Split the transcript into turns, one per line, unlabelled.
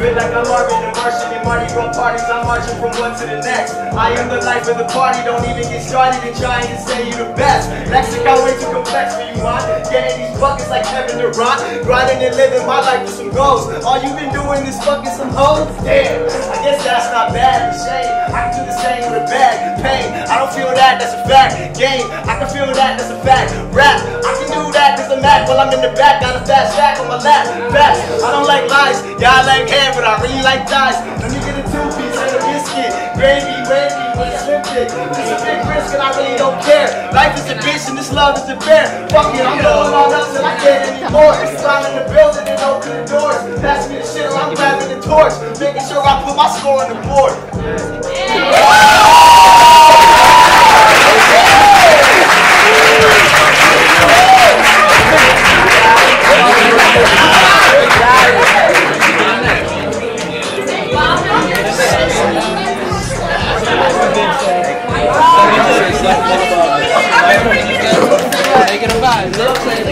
Feel like I'm Marvin the Martian in Mardi Gras parties. I'm marching from one to the next. I am the life of the party. Don't even get started in trying to say you the best. Lexic, way too complex for you, man. Getting these buckets like Kevin Durant. Grinding and living my life with some goals. All you've been doing is fucking some hoes? Damn, I guess that's not bad. It's shame. I can do the same with a bag. Pain, I don't feel that, that's a fact. Game, I can feel that, that's a fact. Rap, I can do that, cause I'm mad while I'm in the back. Got a fast stack on my lap. Fast, I don't like lies. Yeah, I like hair, but I really like thighs. Let me get a 2-piece and a biscuit. Gravy, wavy, with a slip dick. It's a big risk and I really don't care. Life is a bitch and this love is a bear. Fuck it, I'm going on up till I can't anymore. Slide in the building and open the doors. Pass me the shit or I'm grabbing the torch. Making sure I put my score on the board.
Making a vibe.